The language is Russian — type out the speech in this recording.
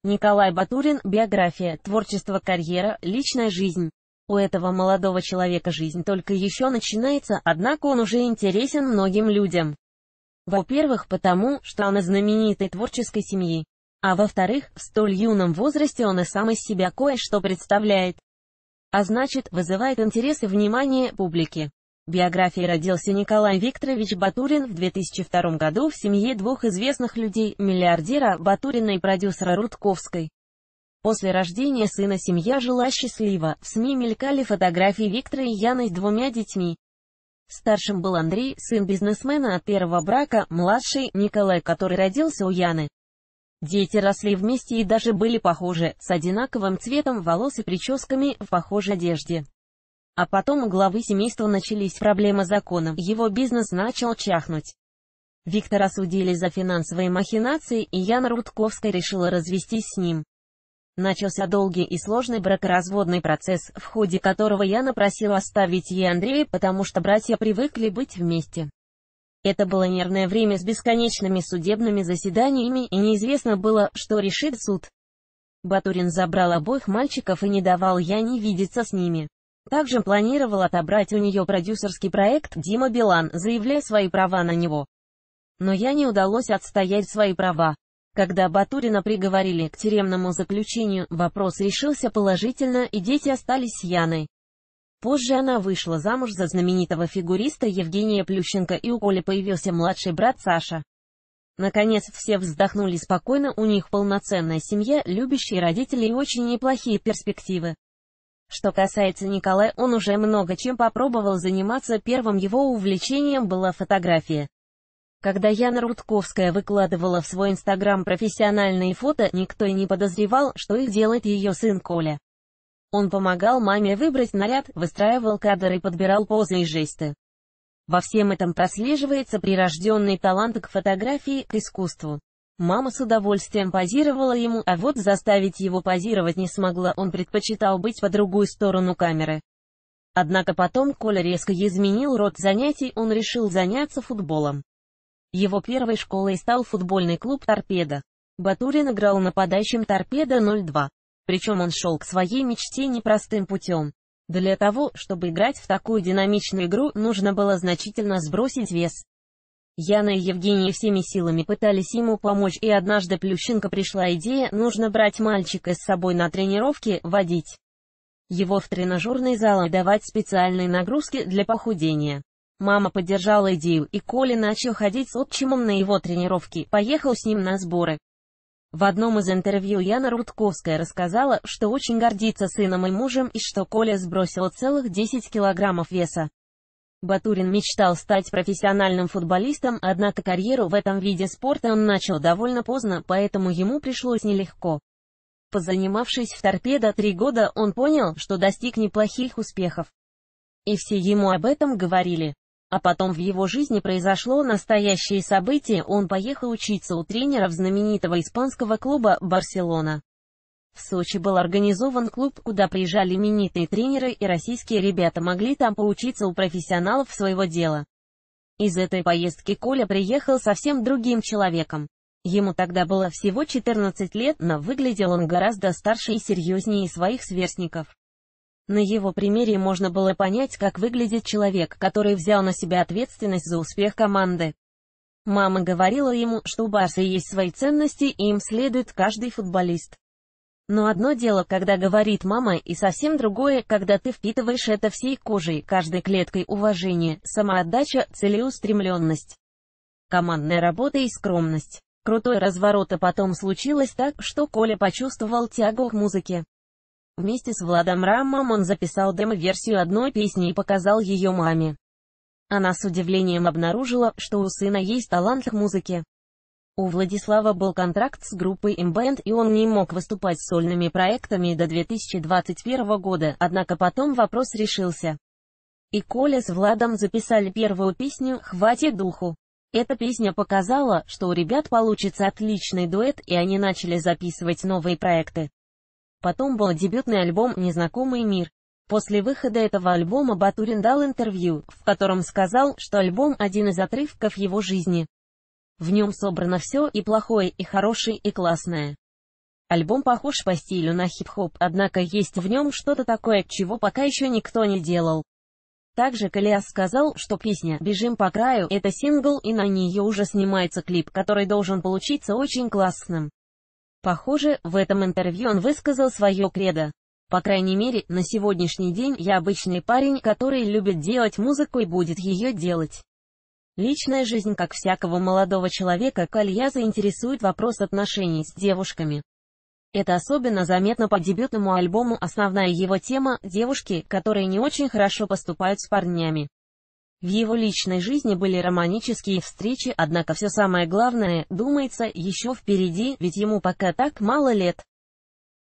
Николай Батурин. Биография, творчество, карьера, личная жизнь. У этого молодого человека жизнь только еще начинается, однако он уже интересен многим людям. Во-первых, потому, что он из знаменитой творческой семьи. А во-вторых, в столь юном возрасте он и сам из себя кое-что представляет. А значит, вызывает интерес и внимание публики. Биографией родился Николай Викторович Батурин в 2002 году в семье двух известных людей, миллиардера Батурина и продюсера Рудковской. После рождения сына семья жила счастливо, в СМИ мелькали фотографии Виктора и Яны с двумя детьми. Старшим был Андрей, сын бизнесмена от первого брака, младший – Николай, который родился у Яны. Дети росли вместе и даже были похожи, с одинаковым цветом волос и прическами, в похожей одежде. А потом у главы семейства начались проблемы с законом, его бизнес начал чахнуть. Виктора осудили за финансовые махинации, и Яна Рудковская решила развестись с ним. Начался долгий и сложный бракоразводный процесс, в ходе которого Яна просила оставить ей Андрея, потому что братья привыкли быть вместе. Это было нервное время с бесконечными судебными заседаниями, и неизвестно было, что решит суд. Батурин забрал обоих мальчиков и не давал Яне видеться с ними. Также планировал отобрать у нее продюсерский проект «Дима Билан», заявляя свои права на него. Но Яне удалось отстоять свои права. Когда Батурина приговорили к тюремному заключению, вопрос решился положительно, и дети остались с Яной. Позже она вышла замуж за знаменитого фигуриста Евгения Плющенко, и у Коли появился младший брат Саша. Наконец все вздохнули спокойно, у них полноценная семья, любящие родители и очень неплохие перспективы. Что касается Николая, он уже много чем попробовал заниматься, первым его увлечением была фотография. Когда Яна Рудковская выкладывала в свой инстаграм профессиональные фото, никто и не подозревал, что их делает ее сын Коля. Он помогал маме выбрать наряд, выстраивал кадр и подбирал позы и жесты. Во всем этом прослеживается прирожденный талант к фотографии, к искусству. Мама с удовольствием позировала ему, а вот заставить его позировать не смогла, он предпочитал быть по другую сторону камеры. Однако потом Коля резко изменил род занятий, он решил заняться футболом. Его первой школой стал футбольный клуб «Торпедо». Батурин играл нападающим «Торпедо-02». Причем он шел к своей мечте непростым путем. Для того, чтобы играть в такую динамичную игру, нужно было значительно сбросить вес. Яна и Евгений всеми силами пытались ему помочь, и однажды Плющенко пришла идея, нужно брать мальчика с собой на тренировки, водить его в тренажерный зал и давать специальные нагрузки для похудения. Мама поддержала идею, и Коля начал ходить с отчимом на его тренировки, поехал с ним на сборы. В одном из интервью Яна Рудковская рассказала, что очень гордится сыном и мужем, и что Коля сбросил целых 10 килограммов веса. Батурин мечтал стать профессиональным футболистом, однако карьеру в этом виде спорта он начал довольно поздно, поэтому ему пришлось нелегко. Позанимавшись в «Торпедо» 3 года, он понял, что достиг неплохих успехов. И все ему об этом говорили. А потом в его жизни произошло настоящее событие, он поехал учиться у тренеров знаменитого испанского клуба «Барселона». В Сочи был организован клуб, куда приезжали именитые тренеры, и российские ребята могли там поучиться у профессионалов своего дела. Из этой поездки Коля приехал совсем другим человеком. Ему тогда было всего 14 лет, но выглядел он гораздо старше и серьезнее своих сверстников. На его примере можно было понять, как выглядит человек, который взял на себя ответственность за успех команды. Мама говорила ему, что у Барса есть свои ценности, и им следует каждый футболист. Но одно дело, когда говорит мама, и совсем другое, когда ты впитываешь это всей кожей, каждой клеткой: уважение, самоотдача, целеустремленность, командная работа и скромность. Крутой разворот, а потом случилось так, что Коля почувствовал тягу к музыке. Вместе с Владом Раммом он записал демо-версию одной песни и показал ее маме. Она с удивлением обнаружила, что у сына есть талант к музыке. У Владислава был контракт с группой M-Band, и он не мог выступать с сольными проектами до 2021 года, однако потом вопрос решился. И Коля с Владом записали первую песню «Хватит духу». Эта песня показала, что у ребят получится отличный дуэт, и они начали записывать новые проекты. Потом был дебютный альбом «Незнакомый мир». После выхода этого альбома Батурин дал интервью, в котором сказал, что альбом – один из отрывков его жизни. В нем собрано все, и плохое, и хорошее, и классное. Альбом похож по стилю на хип-хоп, однако есть в нем что-то такое, чего пока еще никто не делал. Также Калиас сказал, что песня «Бежим по краю» — это сингл, и на нее уже снимается клип, который должен получиться очень классным. Похоже, в этом интервью он высказал свое кредо. По крайней мере, на сегодняшний день я обычный парень, который любит делать музыку и будет ее делать. Личная жизнь как всякого молодого человека Кальяза интересует вопрос отношений с девушками. Это особенно заметно по дебютному альбому. Основная его тема — девушки, которые не очень хорошо поступают с парнями. В его личной жизни были романтические встречи, однако все самое главное, думается, еще впереди, ведь ему пока так мало лет.